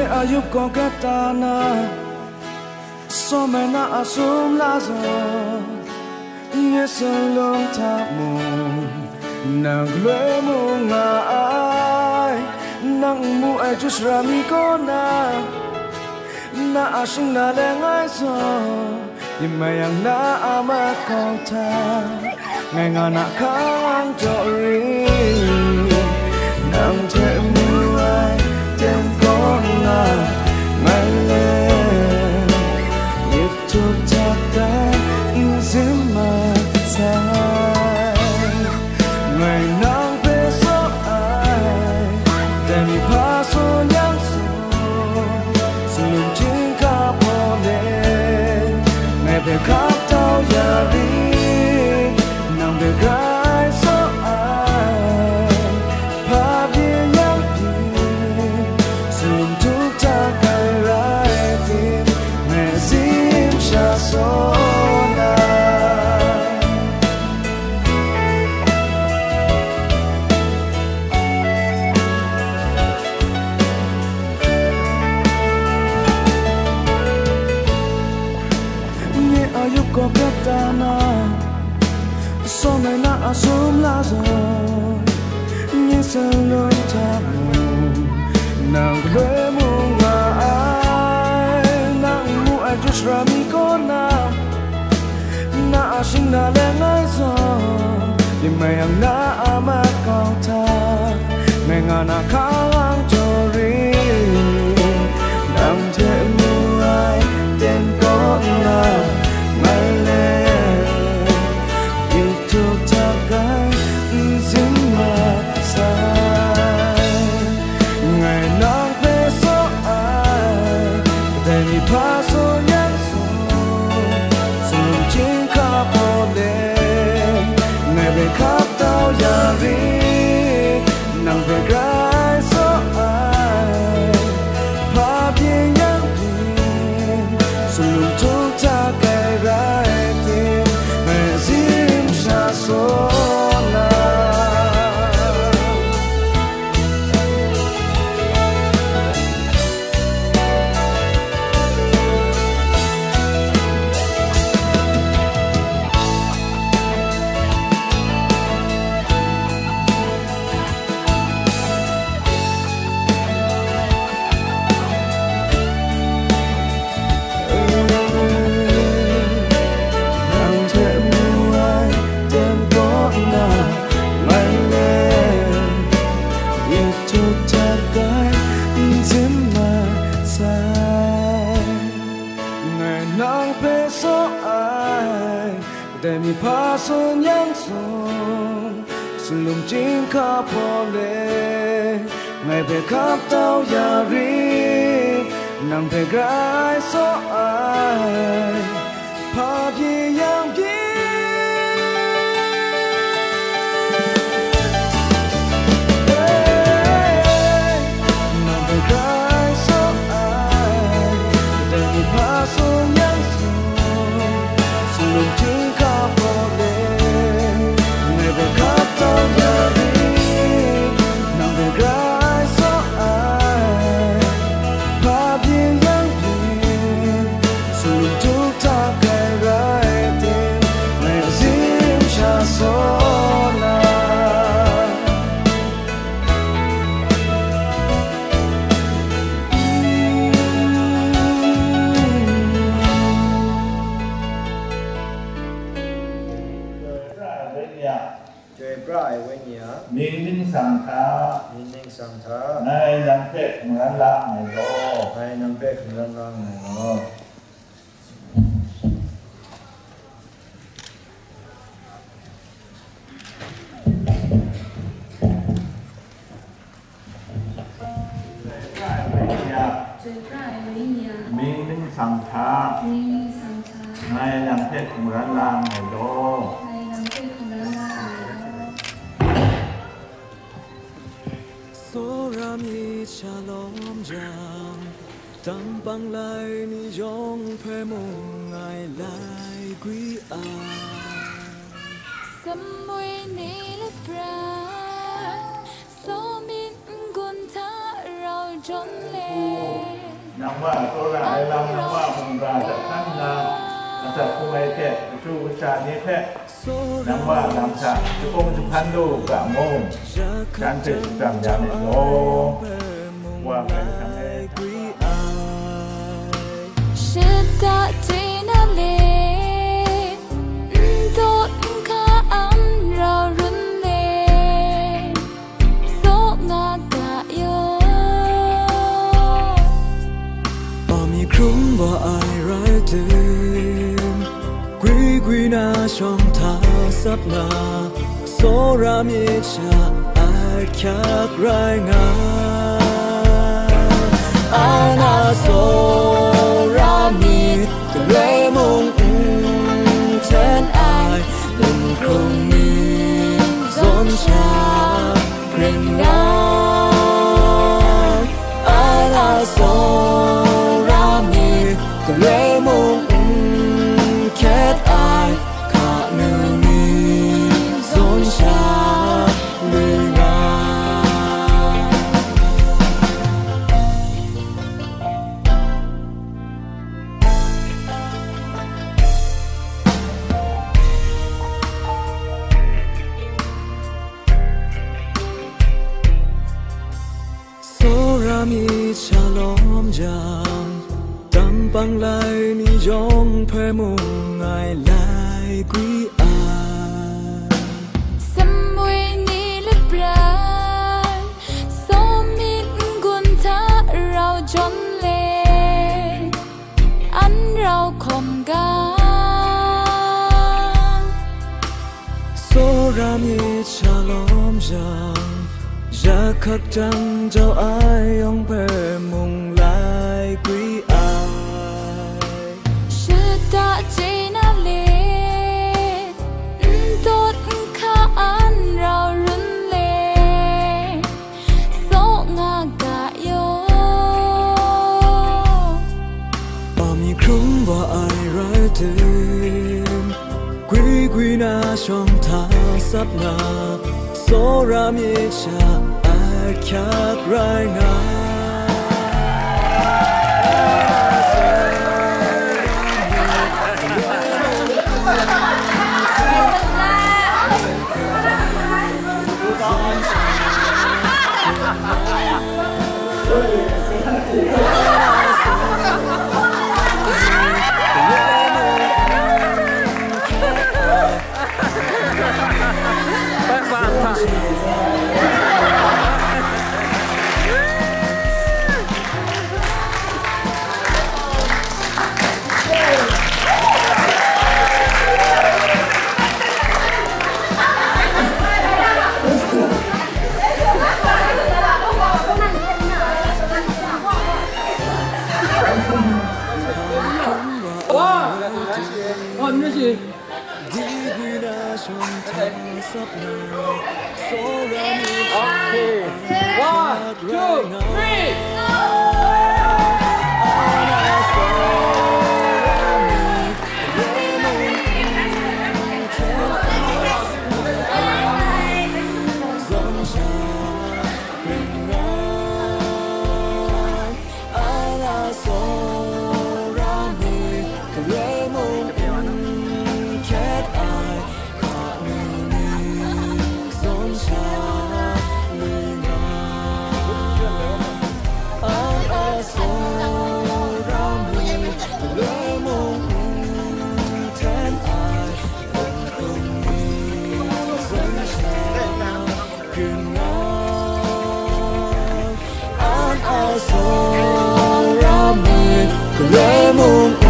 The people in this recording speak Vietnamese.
ayub ko katana so me na asum la zo nghe salong tha mu nang lue mu nga ai nang mu ai just rami ko na asing na le ngai zo yang na ama ko tha ngai nga na khang cho ri nang the mu ai ten ko na ngai le to talk that is in my time. Ngày nắng về gió ai, để mi pass on yang sông, sông trên cả bờ lên. Ngày về khắp tao ya đi, nắng về gai gió ai, pa bia yang đi, sông thuốc ta cay rai tim, mẹ zim cha sona. Nghe ayub ko katana so me na asum la zo nghe salon ta mu nang lue mu nga ai nang mu ai just rami ko na asing na le ngai zo di mayang na ama ko tha me nga na khang cho ri nang the mu ai ten ko na mai le đi thuốc ta gai zim ma sai ngày nắng về gió ai để mi pass on yang sông trên cả bờ lên ngày về khắp tao ya ri nắng về gai gió ai pa bia yang bin sông thuốc ta cay rai tim mẹ zim cha sona. Để mi pass on yang sông sông lùng trên khắp bờ lê ngày về khắp tao ya ri nang về gai gió ai pa bia yang bi nang về gai gió ai để mi pass on yang sông sông lùng trên Minh sang tha nay nang pek ngan la ngai lo nay nang pek ngan la ngai lo Minh sang tha nay nang pek ngan la ngai lo Rami shalom jam tam bang lai ni yong phe mong ngai lai quy ai samui ni le pra so min gun tha rao jon le นำว่าโซราไอลำนำว่ามุงราจากท่านนาจากผู้ไม่แค่ชูวิชานี้แค่นำว่าลำชาจะคงจะพันดูกะโมงการติดกำยานโลว่าเป็นทำให้ชิดตาจีน่าเล่โดดข้าอันเรารุนเล่โซงากะโยบ่มีครุ่มบ่อายไรเดิมกุยนาช่องทางสับนาโซรามีชาอาคักรายงานอาณาโซรามีกะเรมงแทนอายลุ่มคงมีสนชาเปล่งงานอาณาโซรามีกะเรมงแค่อายขาหนึ่งมีสนชาเลืองานโซรามีชาลอมจางตำปังไลนิยองเพมุงไงไลกุยอาสมุยนี่หรือเปล่าโซมินกุนทะเราจนเล่อันเราคมกันโซรามีชาลอมจางอยากขัดจังเจ้าอายยองเพมุงไลกุยอาชิดาจีน่าเล่โดดข้าอันเรารุนเล่โซงากะโยบ่มีครุ่มบ่อายไรเดิมกุยนาช่องทางสับนาโซรามีชาอาคักรายงาน Okay. 1, 2, 3. So,